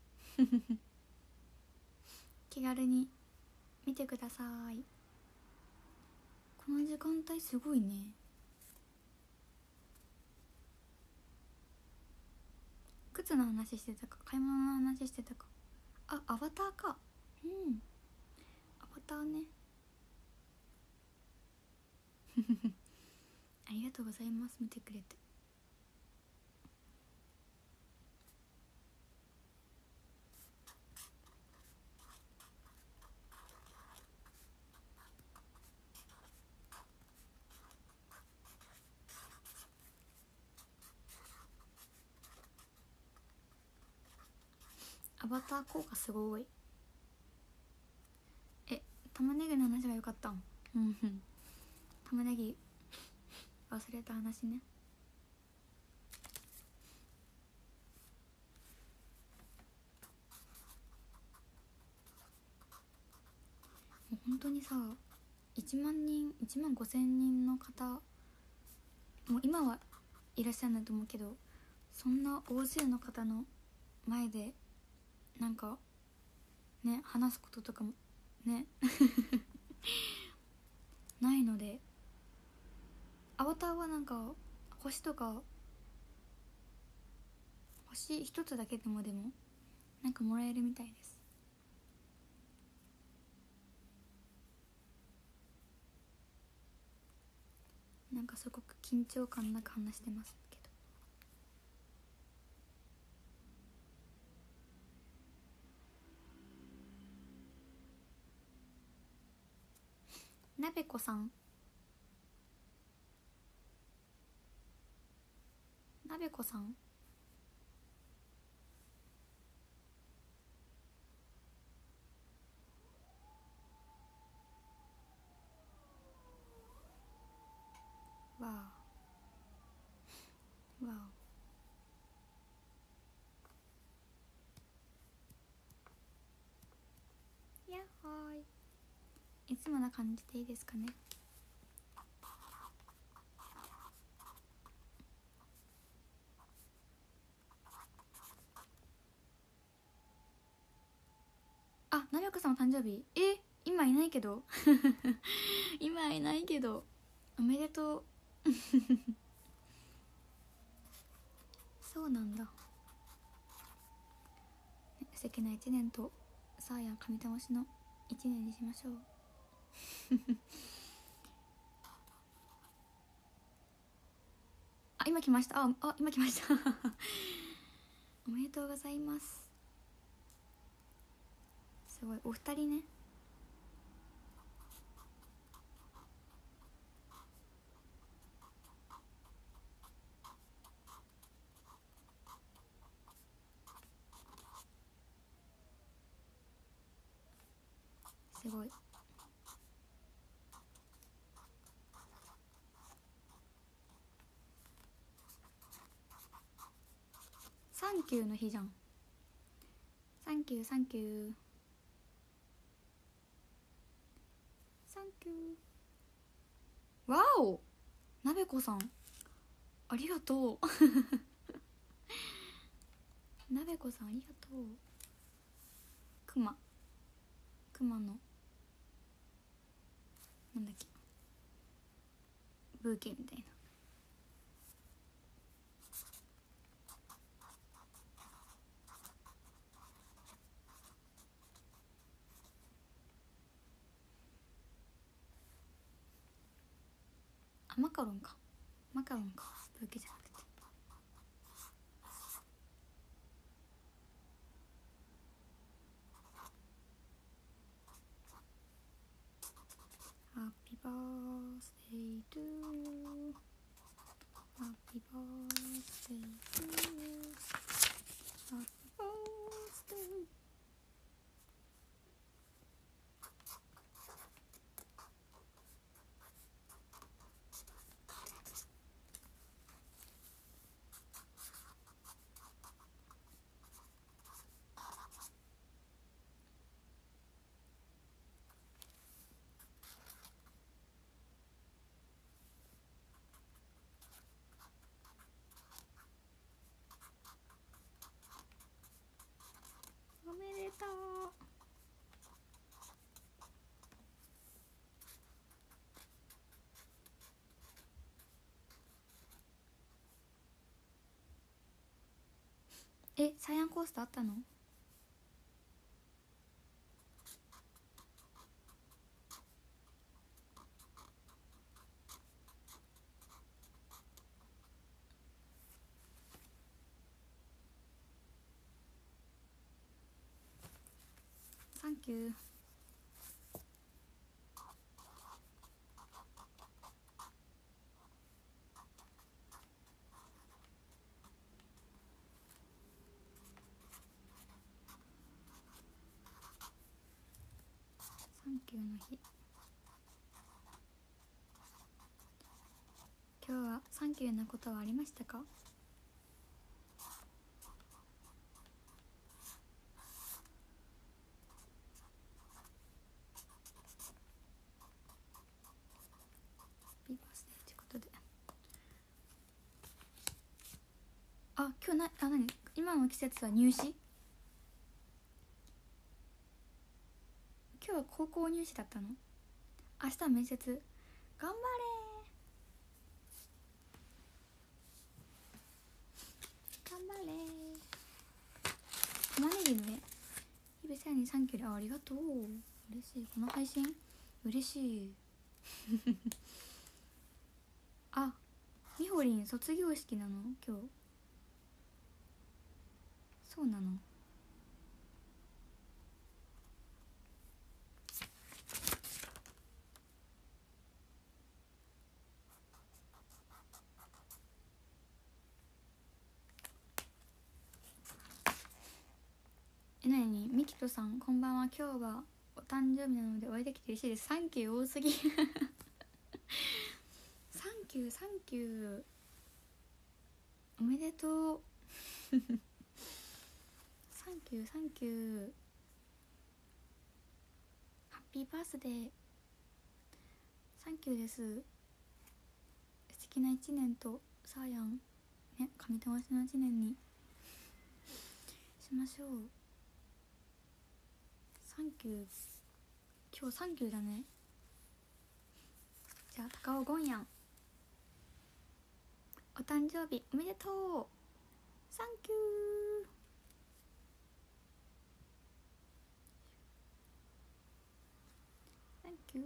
気軽に見てください。この時間帯すごいね。靴の話してたか、買い物の話してたか。アバターか。アバターねありがとうございます、見てくれて。アバター効果すごい。玉ねぎの話が良かったん。玉ねぎ忘れた話ね。もう本当にさ、1万人1万5,000人の方、もう今はいらっしゃらないと思うけど、そんな大勢の方の前でなんかね話すこととかもねないので、アバターはなんか星とか星一つだけでもなんかもらえるみたいです。なんかすごく緊張感なく話してますけど。なべこさん、なべこさん、わおわお、やっほーい。いつもな感じでいいですかね。なべこさんお誕生日。今いないけど今いないけど、おめでとうそうなんだ。素敵な一年とサーヤ神玉しの一年にしましょう今来ました。今来ましたおめでとうございます。すごいお二人ね。すごい。サンキューの日じゃん。サンキューサンキューサンキュー。わお、なべこさんありがとうなべこさんありがとう。くまのなんだっけ、ブーケみたいな。マカロンか、ブーケじゃなくて。 サイアンコースターあったの？サンキュー。サンキューの日。今日はサンキューなことはありましたか？ビーバースデーってことで。今日何今の季節は入試？今日は高校入試だったの？明日は面接。頑張れー、頑張れー。玉ねぎのね、日々さやにサンキューで、ありがとう。嬉しい。この配信嬉しい。みほりん卒業式なの今日？そうなの？なにみきとさんこんばんは。今日はお誕生日なのでお会いできて嬉しいです。サンキュー多すぎ。サンキューサンキュー、おめでとう。サンキューサンキュー、ハッピーバースデー。サンキューです。素敵な一年とサーヤンね、神友達の一年にしましょう。サンキュー。今日サンキューだね。じゃあ高尾ゴンヤンお誕生日おめでとう。サンキュー。サンキュー。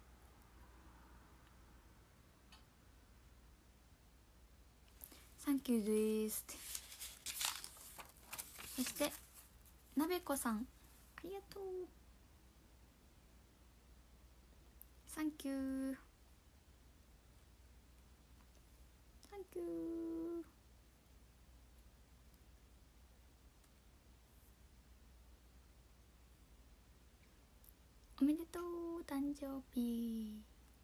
サンキューでーす。そしてなべこさんありがとう。サンキューサンキュー。おめでとう誕生日。い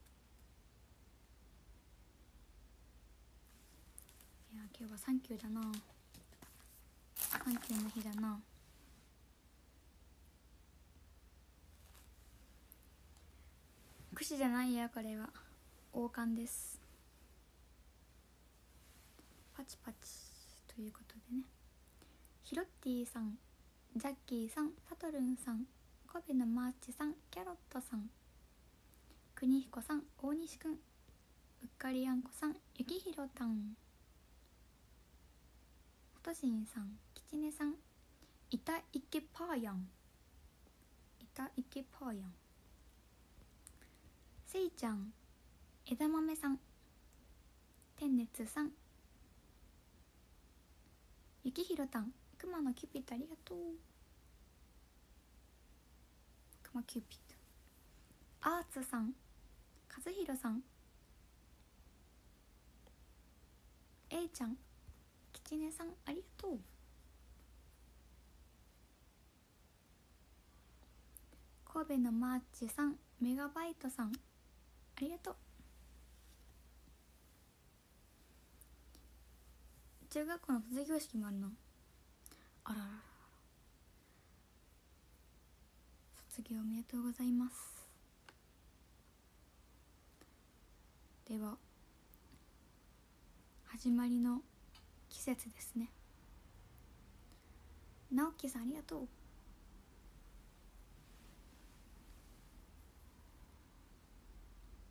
や今日はサンキューだな。サンキューの日だな。串じゃないや、これは王冠です。パチパチということでね、ヒロッティさん、ジャッキーさん、サトルンさん、神戸のマーチさん、キャロットさん、国彦さん、大西くん、うっかりあんこさん、ゆきひろたん、としんさん、きちねさん、いたいけパーヤン、いたいけパーヤン、せいちゃん、枝豆さん、天熱さん、ゆきひろたん、くまのキューピットありがとう。くまキューピット、アーツさん、かずひろさん、えいちゃん、きちねさんありがとう。神戸のマーチさん、メガバイトさんありがとう。中学校の卒業式もあるの？あらららら、卒業おめでとうございます。では始まりの季節ですね。直樹さんありがとう。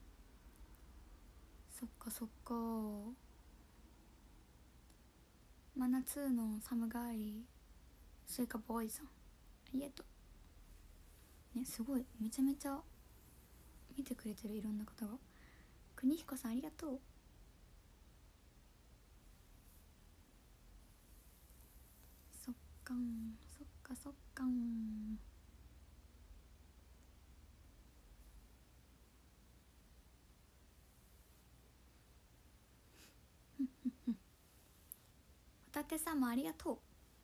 そっかそっか。 マナ2の寒がりスイカボーイさんありがとうね。すごいめちゃめちゃ見てくれてる、いろんな方が。国彦さんありがとう。そっかん、そっかそっかん。ホタテさんもありがとう。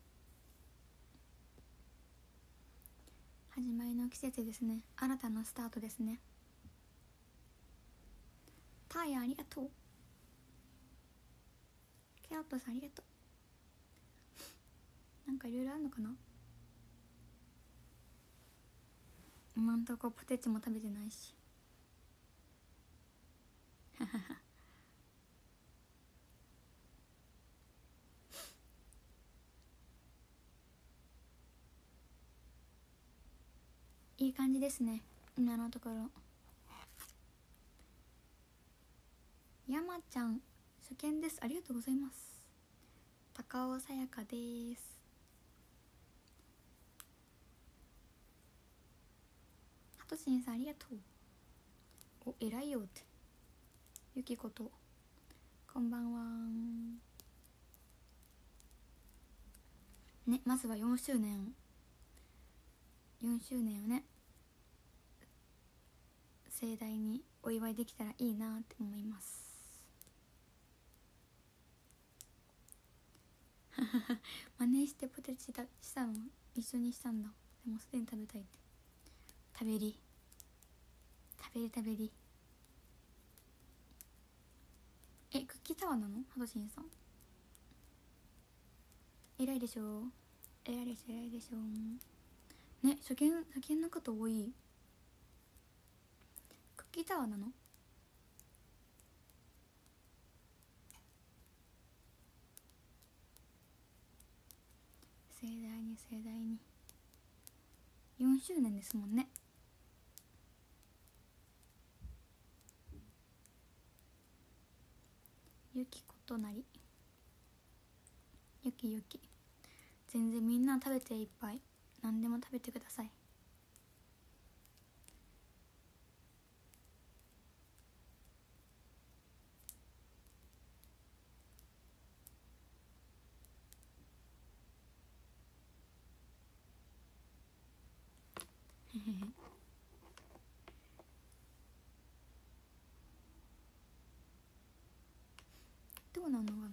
始まりの季節ですね。新たなスタートですね。ターヤありがとう。ケロットさんありがとう。なんかいろいろあるのかな。今んとこポテチも食べてないしいい感じですね今のところ。山ちゃん初見です、ありがとうございます。高尾さやかです。ハトシンさんありがとう。お、偉いよって。ゆきことこんばんはね。まずは4周年をね盛大にお祝いできたらいいなって思います真似してポテチしたの一緒にしたんだ。でもすでに食べたいって。食べりクッキータワーなのハドシンさん。偉いでしょ偉いでしょね。初見の方多い。クッキータワーなの。盛大に4周年ですもんね。ゆきことなりゆき全然みんな食べていっぱい。何でも食べてください。どうなの